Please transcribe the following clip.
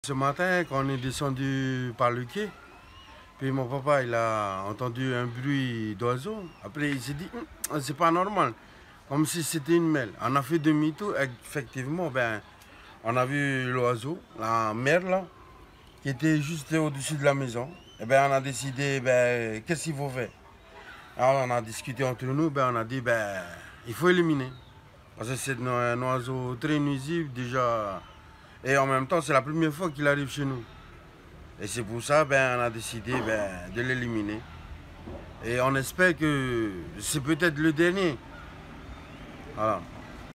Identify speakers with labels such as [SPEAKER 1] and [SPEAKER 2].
[SPEAKER 1] ce matin, quand on est descendu par le quai, puis mon papa, il a entendu un bruit d'oiseau. Après, il s'est dit, c'est pas normal. Comme si c'était une mêle. On a fait demi-tour. Effectivement, ben, on a vu l'oiseau, la merle, qui était juste au-dessus de la maison. Et ben, on a décidé, ben, qu'est-ce qu'il faut faire? Alors, on a discuté entre nous, ben, on a dit, ben, il faut éliminer. Parce que c'est un oiseau très nuisible déjà. Et en même temps, c'est la première fois qu'il arrive chez nous. Et c'est pour ça, ben, on a décidé, ben, de l'éliminer. Et on espère que c'est peut-être le dernier. Voilà.